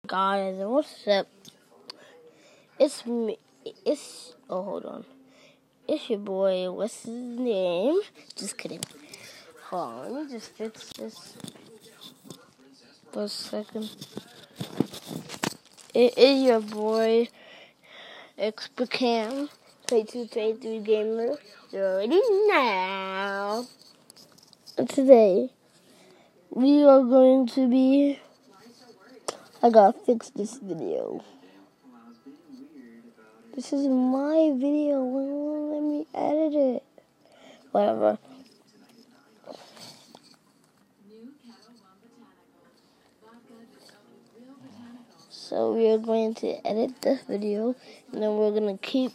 Guys, what's up? It's me. Hold on. It's your boy. What's his name? Just kidding. Hold on. Let me just fix this for a second. It is your boy, XPCam, 2223 Gamer. Already now. And today, we are going to be. I gotta fix this video. This is my video. Why won't let me edit it? Whatever. So we are going to edit this video, and then we're gonna keep.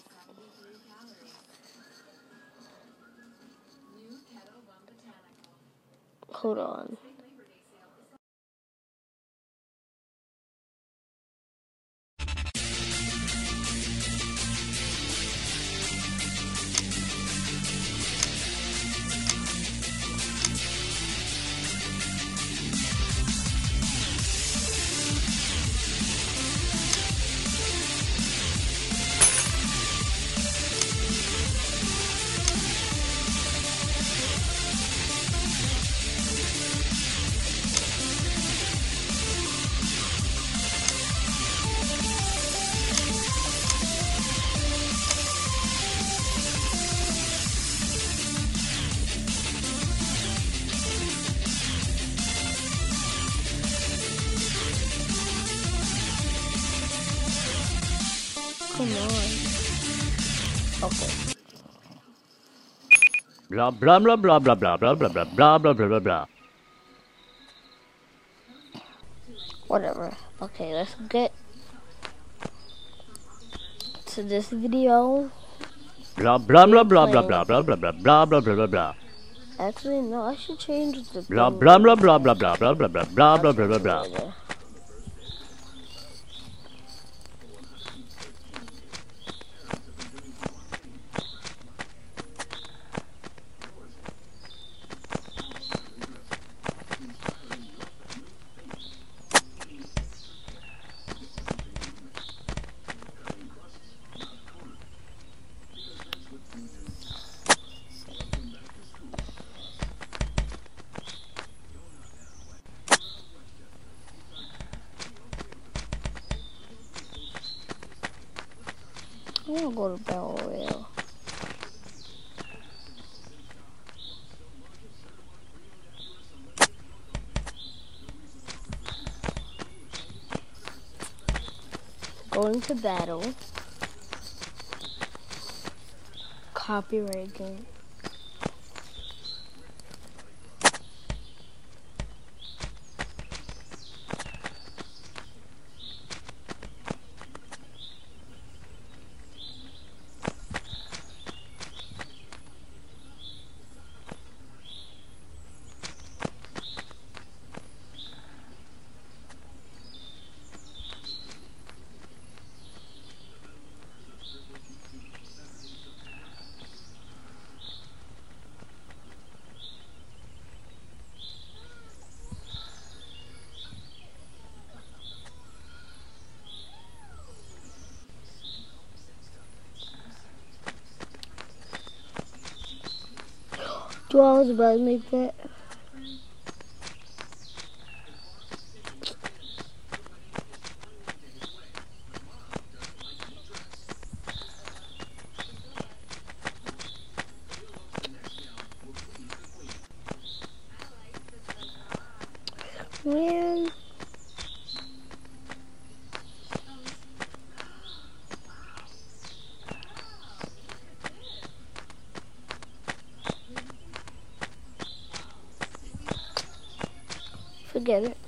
Hold on. Come on. Okay. Blah blah blah blah blah blah blah blah blah blah blah blah blah. Whatever. Okay, let's get to this video. Blah blah blah blah blah blah blah blah blah blah blah blah blah. Actually, no, I should change the Blah blah blah blah blah blah blah blah blah blah blah blah blah blah. I'm gonna go to Battle Royale. Going to battle. Copyright game. I was about to make that. Man. Forget it.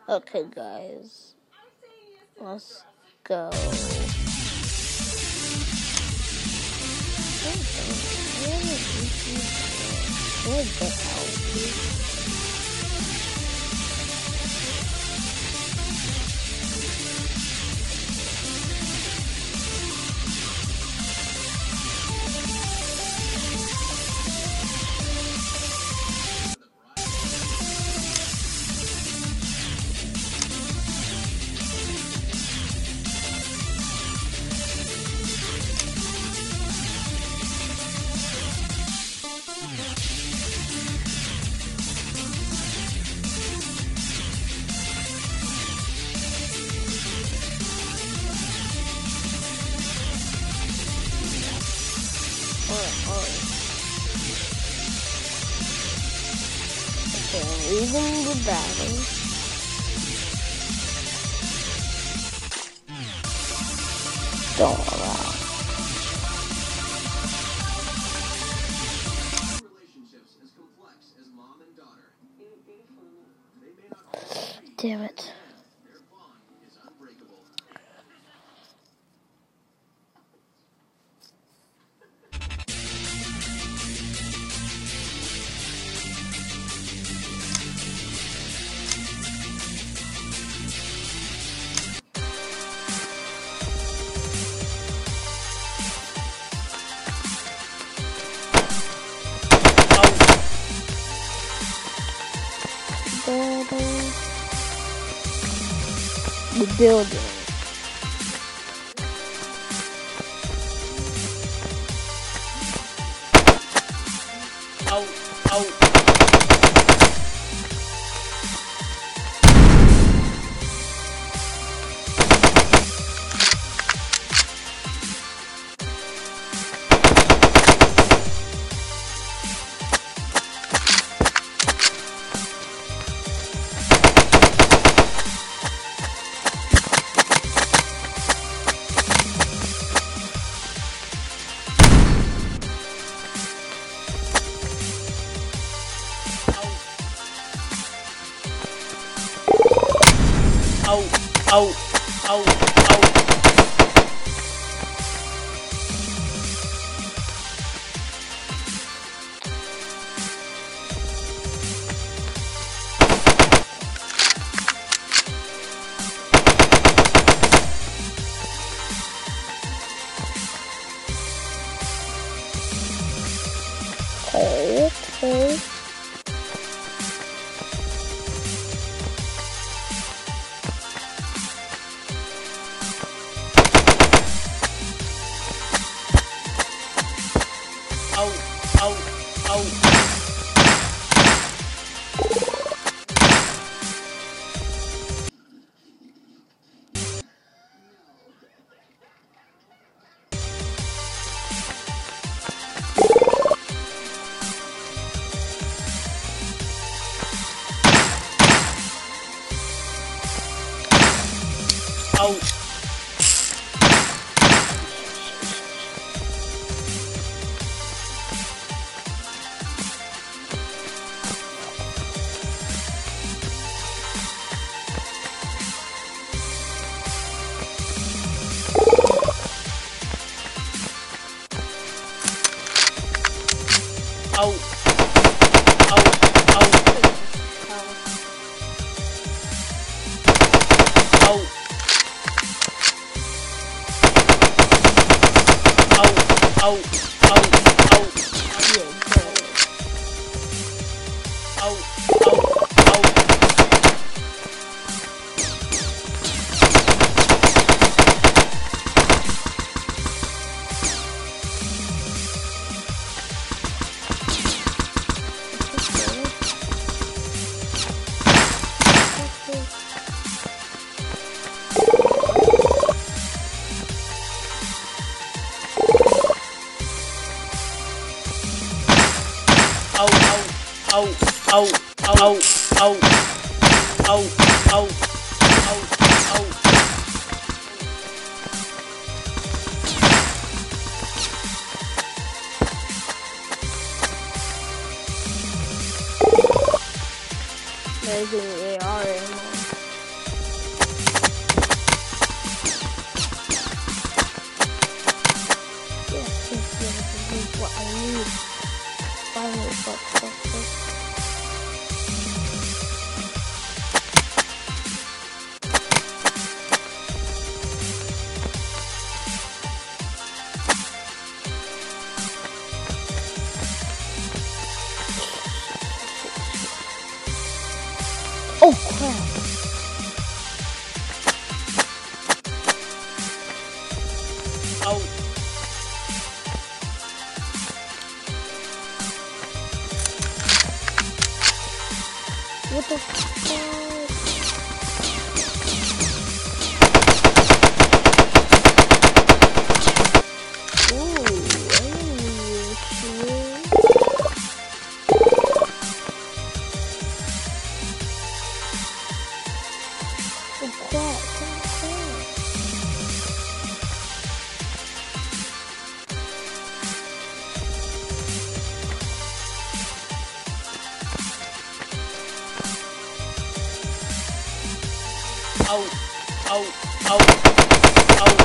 Okay, guys. Let's go. Where's the house? Okay, I'm leaving the battle. Don't allow. Damn it. The building. Okay. Amazing AR ammo. Oh crap. Oh. What the fuck? Oh, oh, oh, oh.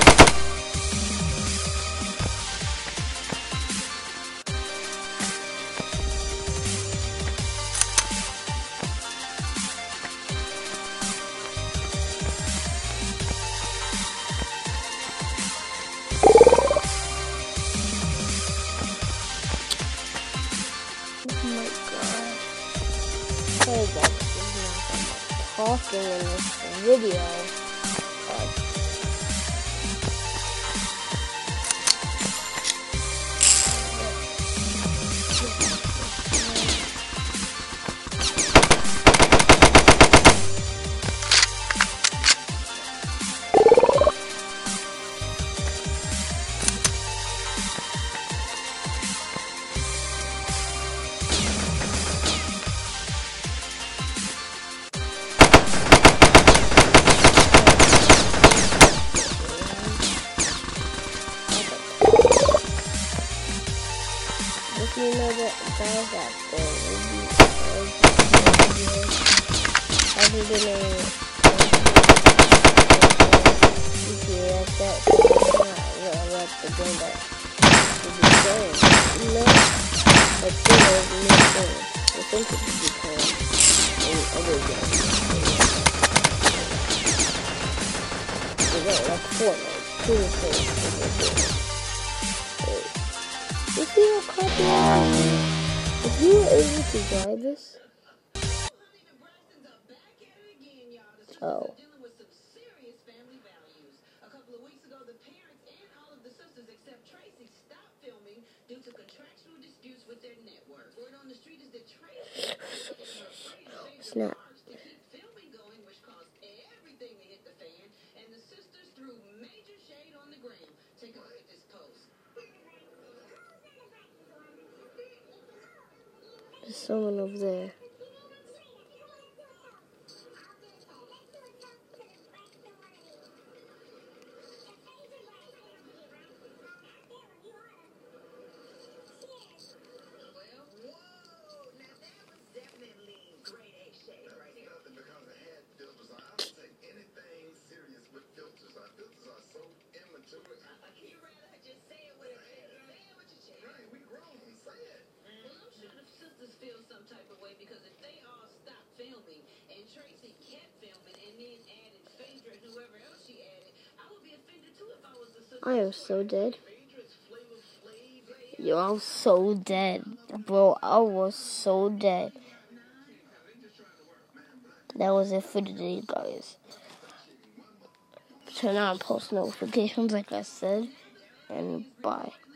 Oh my god. Hey guys, there's not that much talking in this video. Just you know that guys out there will be other than a like that, so it's not really like the game that should be playing. You know? Like there's new things. I think it should be playing in other games. Like Fortnite. Cool things. You see how copy? If you were able to buy this? Oh. Snap. There's someone over there. I am so dead. Yo, I was so dead. Bro, I was so dead. That was it for today, guys. Turn on post notifications like I said, and bye.